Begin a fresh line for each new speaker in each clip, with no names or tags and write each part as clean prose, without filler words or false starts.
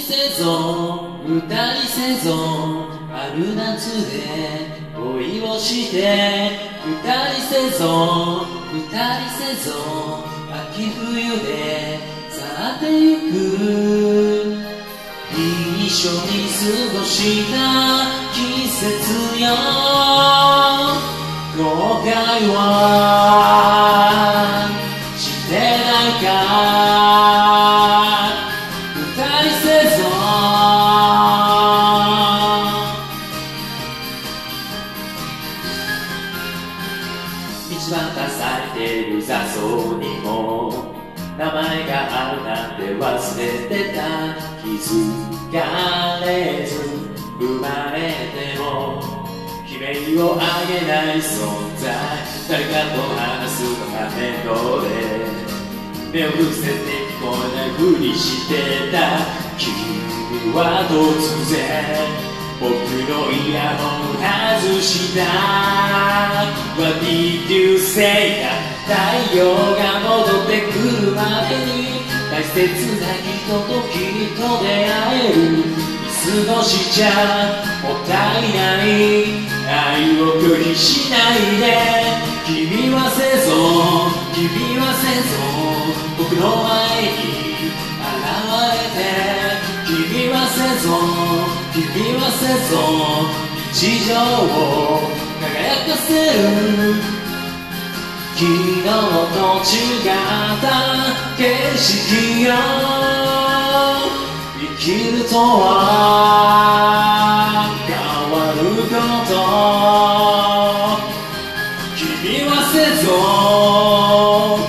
せぞ歌にせぞ春夏で恋をして歌にせぞ歌にせぞ秋冬で去ってゆく一緒に過ごした季節よ後悔はしてないか歌にせぞ道端されてる雑草にも名前があるなんて忘れてた気づかれず生まれても悲鳴をあげない存在誰かと話すのが面倒で目を伏せて聞こえないふりしてた君は突然僕のイヤホン外した What did you say 太陽が戻ってくるまでに大切な人ときっと出会える見過ごしちゃもったいない愛を拒否しないで君はせぞ君はせぞ僕の前に現れて君はせぞ君はせぞ日常を輝かせる昨日と違った景色よ生きるとは変わること君はせぞ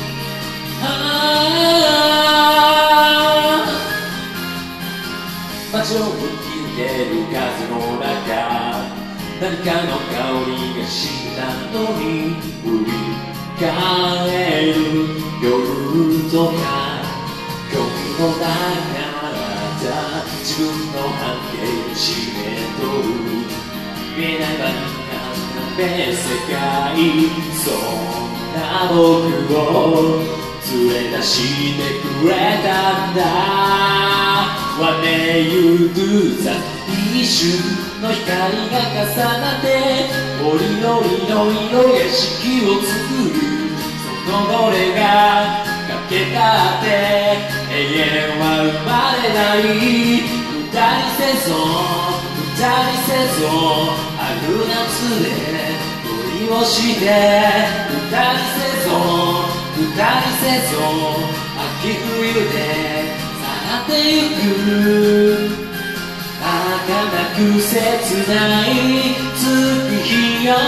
街を吹き抜ける風の中何かの香りがしたのに振り返る夜とかゴミの中だ自分の半径を締めとる見えないばっかな世界そんな僕を連れ出してくれたんだ What may you do that 一瞬の光が重なって折々の色や四季を作るそのどれがかけたって永遠は生まれない歌にせぞ歌にせぞ春夏で恋をして歌にせぞ歌にせぞ秋冬で去ってゆく儚く切ない月日よ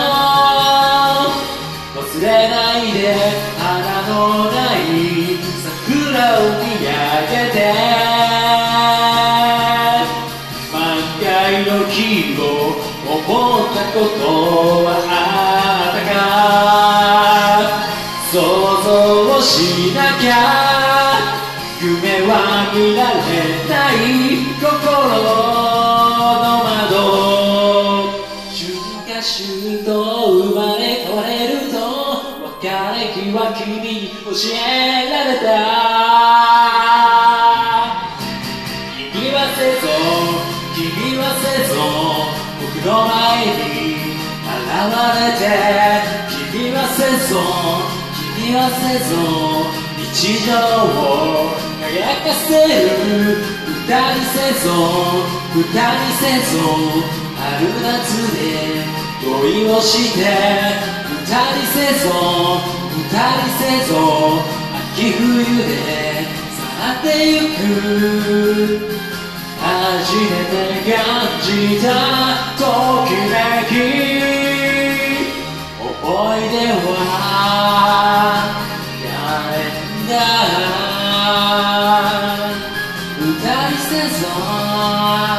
忘れないで花のない桜を見上げて満開の日を思ったことはあったか想像しなきゃ夢は見られない心の窓春夏秋冬生まれ変われると別れ際君に教えられた君はせぞ君はせぞ僕の前に現れて君はせぞ君はせぞ日常を輝かせる歌にせぞ歌にせぞ春夏で恋をして歌にせぞ歌にせぞ秋冬で去ってゆく初めて感じたときめき思い出は歌にせぞ